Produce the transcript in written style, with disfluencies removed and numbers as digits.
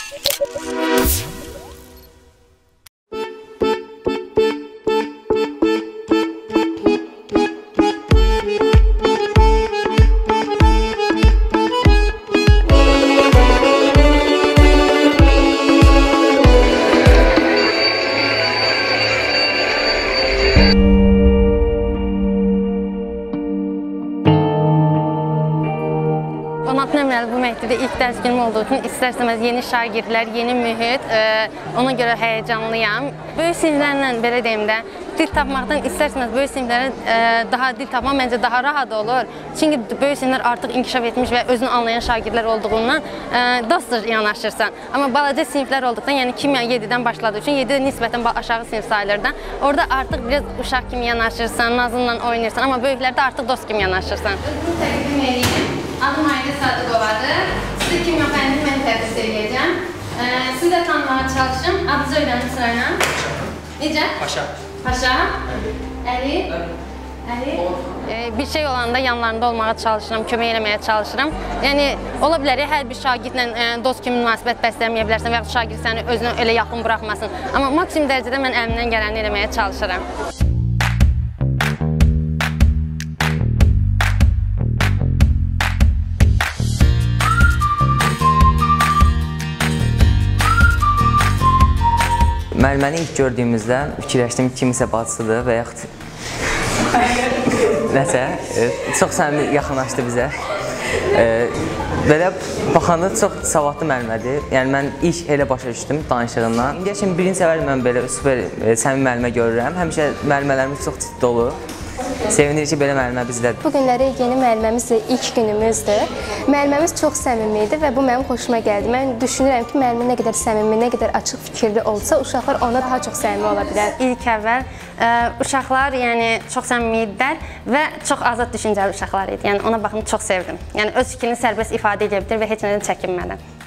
Bu məktəbdə ilk dərs günüm olduğu üçün istər-istəməz yeni şagirdlər, yeni mühit, ona görə həyəcanlıyam. Böyük siniflərlə, belə deyim də, dil tapmaqdan istər-istəməz böyük siniflərə daha dil tapmaq məncə daha rahat olur. Çünki böyük siniflər artıq inkişaf etmiş və özünü anlayan şagirdlər olduğundan dostca yanaşırsan. Amma balaca siniflər olduqdan, yəni kimya 7-dən başladığı üçün 7-də nisbətən aşağı sinif sayılırdan, orada artıq biraz uşaq kimi yanaşırsan, nazınla oynayırsan, amma böyüklərdə artıq dost kimi yanaşırsan. Özünü təqdim edeyim. Adım Ayda Sadıqovadır. Sizə kimya fənnini mən tədris edəcəm. Siz də tanımağa çalışın. Adınızı öyrənin sırayla. Necə? Paşa. Paşa? Əli? Əli? Bir şey olanda yanlarında olmağa çalışıram, kömək eləməyə çalışıram. Yəni, ola bilər, hər bir şagirdlə dost kimi münasibət bəsləməyə bilərsən və ya şagird səni özünə elə yaxın buraxmasın. Amma maksimum dərəcədə mən əlimdən gələni eləməyə çalışıram. Müəlliməni ilk gördüyümüzdə fikirləşdim kimisə bacısıdır və yaxud nəsə, çox səmimi yaxınlaşdı bizə. Belə baxanda çox savadlı müəllimədir. Yəni mən ilk elə başa düşdüm danışığından. İndiyə kimi birinci səfər mən belə super səmimi müəllimə görürəm. Həmişə müəllimələrimiz çox ciddi olur. Sevinirik ki, belə müəllimə bizdədir. Bu günləri yeni müəllimimizdir, ilk günümüzdür. Müəlliməmiz çox səmimi idi və bu mənim xoşuma gəldi. Mən düşünürəm ki, müəllimə nə qədər səmimi, nə qədər açıq fikirli olsa, uşaqlar ona daha çox səmimi ola bilər. İlk əvvəl uşaqlar çox səmimi idilər və çox azad düşüncəli uşaqlar idi. Yəni ona baxımdan çox sevdim. Yəni öz fikrini sərbəst ifadə edə bilir və heç nədən çəkinmədən.